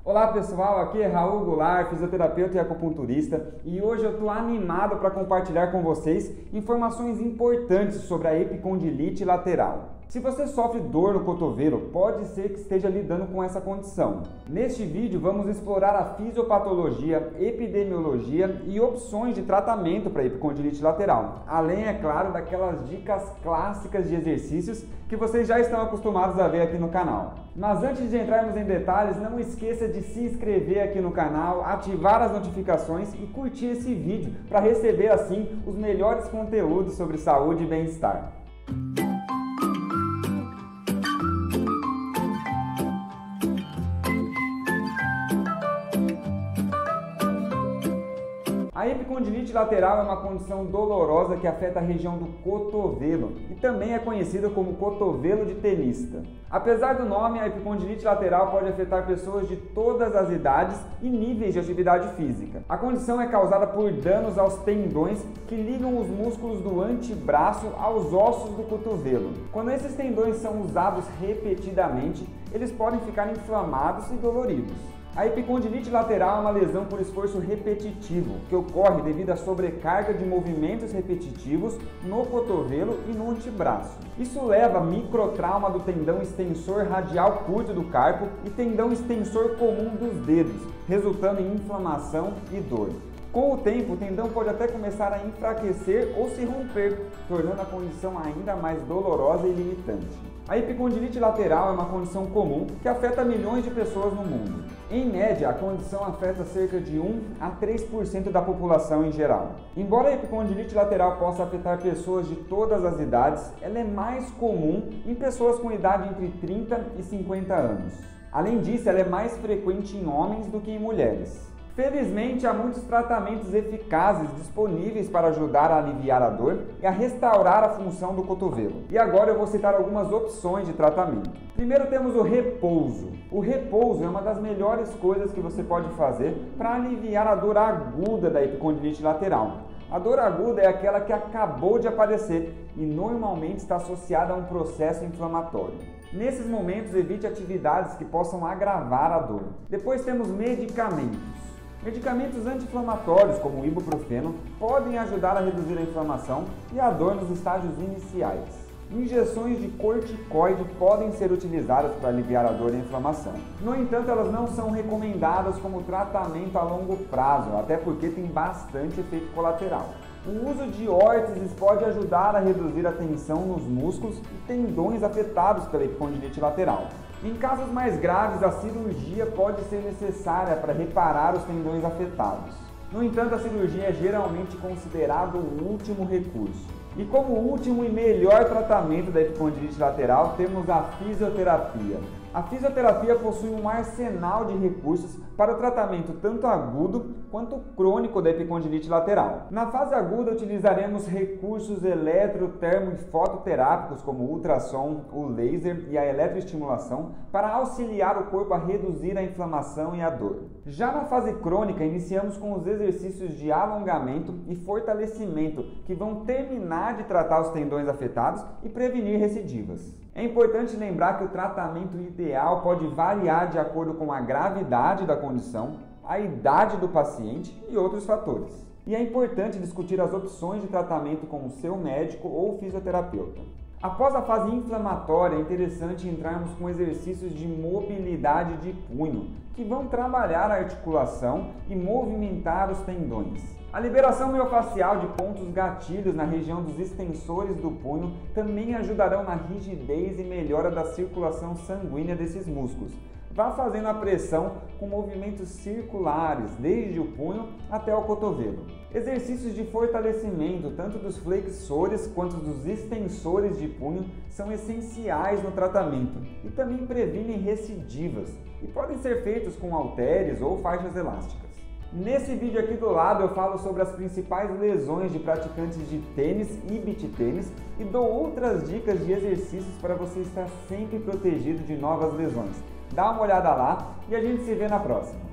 Olá pessoal, aqui é Raul Goulart, fisioterapeuta e acupunturista, e hoje eu estou animado para compartilhar com vocês informações importantes sobre a epicondilite lateral. Se você sofre dor no cotovelo, pode ser que esteja lidando com essa condição. Neste vídeo vamos explorar a fisiopatologia, epidemiologia e opções de tratamento para a epicondilite lateral, além, é claro, daquelas dicas clássicas de exercícios que vocês já estão acostumados a ver aqui no canal. Mas antes de entrarmos em detalhes, não esqueça de se inscrever aqui no canal, ativar as notificações e curtir esse vídeo para receber assim os melhores conteúdos sobre saúde e bem-estar. A epicondilite lateral é uma condição dolorosa que afeta a região do cotovelo e também é conhecida como cotovelo de tenista. Apesar do nome, a epicondilite lateral pode afetar pessoas de todas as idades e níveis de atividade física. A condição é causada por danos aos tendões que ligam os músculos do antebraço aos ossos do cotovelo. Quando esses tendões são usados repetidamente, eles podem ficar inflamados e doloridos. A epicondilite lateral é uma lesão por esforço repetitivo, que ocorre devido à sobrecarga de movimentos repetitivos no cotovelo e no antebraço. Isso leva a microtrauma do tendão extensor radial curto do carpo e tendão extensor comum dos dedos, resultando em inflamação e dor. Com o tempo, o tendão pode até começar a enfraquecer ou se romper, tornando a condição ainda mais dolorosa e limitante. A epicondilite lateral é uma condição comum que afeta milhões de pessoas no mundo. Em média, a condição afeta cerca de 1 a 3% da população em geral. Embora a epicondilite lateral possa afetar pessoas de todas as idades, ela é mais comum em pessoas com idade entre 30 e 50 anos. Além disso, ela é mais frequente em homens do que em mulheres. Felizmente, há muitos tratamentos eficazes disponíveis para ajudar a aliviar a dor e a restaurar a função do cotovelo. E agora eu vou citar algumas opções de tratamento. Primeiro temos o repouso. O repouso é uma das melhores coisas que você pode fazer para aliviar a dor aguda da epicondilite lateral. A dor aguda é aquela que acabou de aparecer e normalmente está associada a um processo inflamatório. Nesses momentos, evite atividades que possam agravar a dor. Depois temos medicamentos. Medicamentos anti-inflamatórios, como o ibuprofeno, podem ajudar a reduzir a inflamação e a dor nos estágios iniciais. Injeções de corticoide podem ser utilizadas para aliviar a dor e a inflamação. No entanto, elas não são recomendadas como tratamento a longo prazo, até porque tem bastante efeito colateral. O uso de órteses pode ajudar a reduzir a tensão nos músculos e tendões afetados pela epicondilite lateral. Em casos mais graves, a cirurgia pode ser necessária para reparar os tendões afetados. No entanto, a cirurgia é geralmente considerada o último recurso. E como último e melhor tratamento da epicondilite lateral, temos a fisioterapia. A fisioterapia possui um arsenal de recursos para o tratamento tanto agudo quanto crônico da epicondilite lateral. Na fase aguda, utilizaremos recursos eletrotermo e fototerápicos como o ultrassom, o laser e a eletroestimulação para auxiliar o corpo a reduzir a inflamação e a dor. Já na fase crônica, iniciamos com os exercícios de alongamento e fortalecimento que vão terminar de tratar os tendões afetados e prevenir recidivas. É importante lembrar que o tratamento ideal pode variar de acordo com a gravidade da condição, a idade do paciente e outros fatores. E é importante discutir as opções de tratamento com o seu médico ou fisioterapeuta. Após a fase inflamatória, é interessante entrarmos com exercícios de mobilidade de punho, que vão trabalhar a articulação e movimentar os tendões. A liberação miofascial de pontos gatilhos na região dos extensores do punho também ajudarão na rigidez e melhora da circulação sanguínea desses músculos. Vá fazendo a pressão com movimentos circulares, desde o punho até o cotovelo. Exercícios de fortalecimento, tanto dos flexores quanto dos extensores de punho, são essenciais no tratamento e também previnem recidivas e podem ser feitos com halteres ou faixas elásticas. Nesse vídeo aqui do lado eu falo sobre as principais lesões de praticantes de tênis e beach tênis e dou outras dicas de exercícios para você estar sempre protegido de novas lesões. Dá uma olhada lá e a gente se vê na próxima.